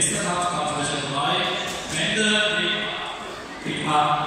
Nächster Kampf, Kampfrichter 3, Wende gegen Hahn.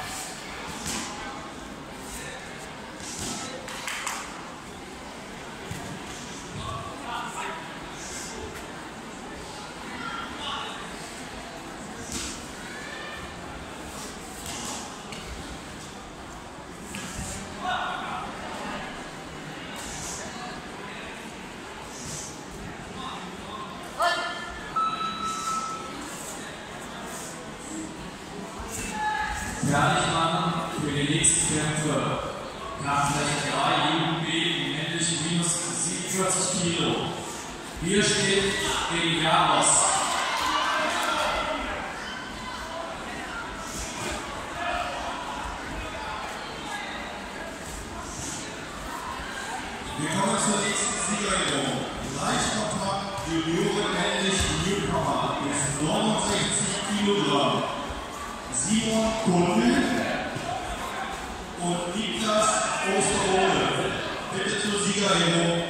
Fertig machen für die nächsten Kämpfe. Kampffläche 3, Jugendweg, männlich minus 47 Kilo. Hier steht gegen Jaros. Wir kommen zur nächsten Siegerehrung. Leichtkontakt Junioren männlich Newcomer bis 69 Kilogramm. Simon Kunde und Niklas Osterode. Bitte zur Siegerehrung.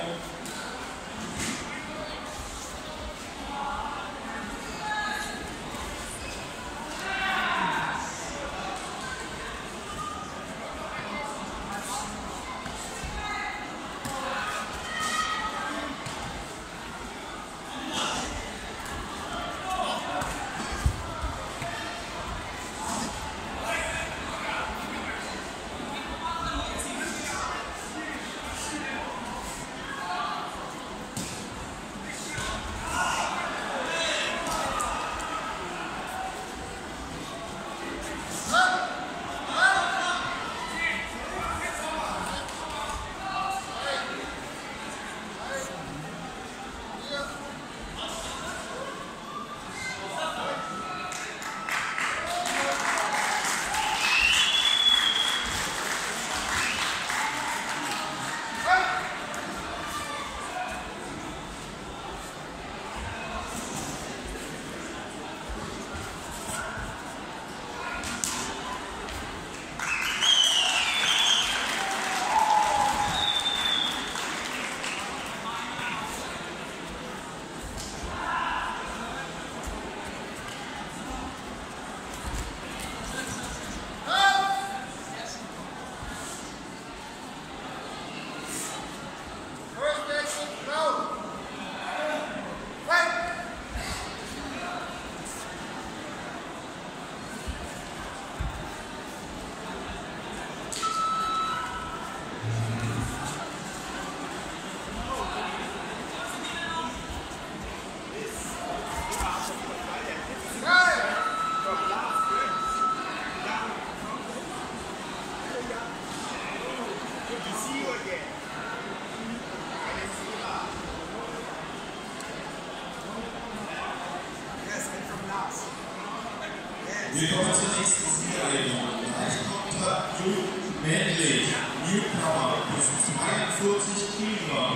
Wir kommen zur nächsten Siegerehrung. Leichtkontakt männlich Newcomer bis 42 Kilogramm.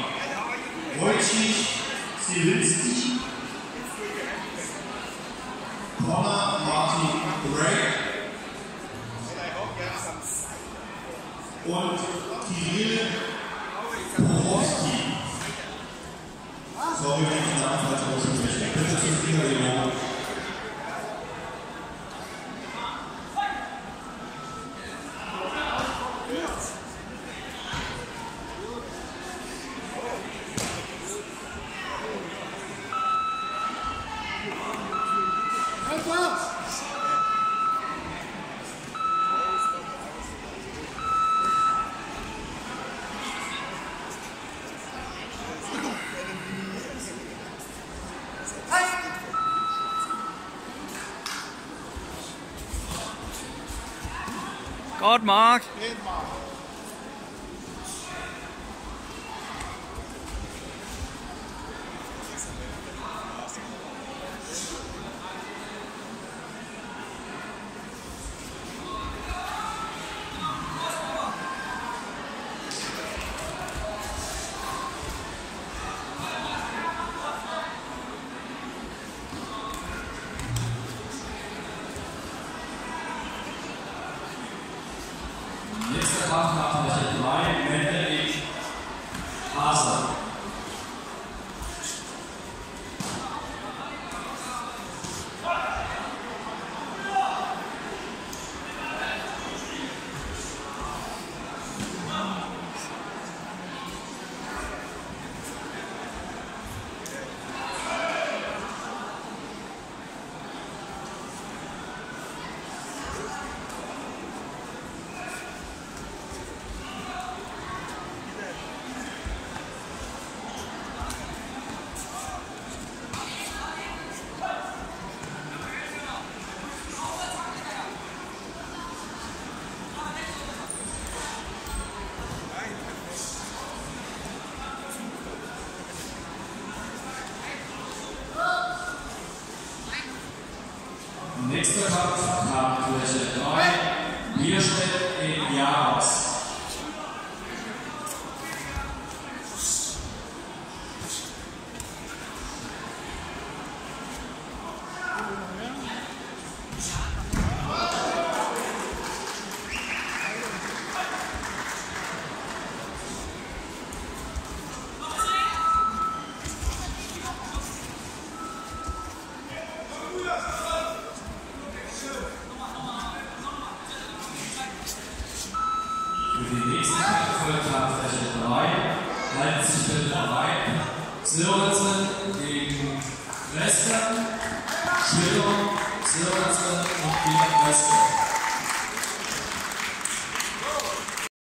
Wojciech Zielinski, Connor Martin Gray und Kirill Porowski. Sorry, wenn ich den Namen falsch ausspreche. Bitte zur Siegerehrung. God, Mark. Nächster Kampf nach Fläche 3, Wende Hase. Bierstedt gegen Jaros. Für die nächsten Kämpfe Tragfläche 3 halten sich der Verein Sörensen gegen Western, Schwillung, Sörensen und gegen Western.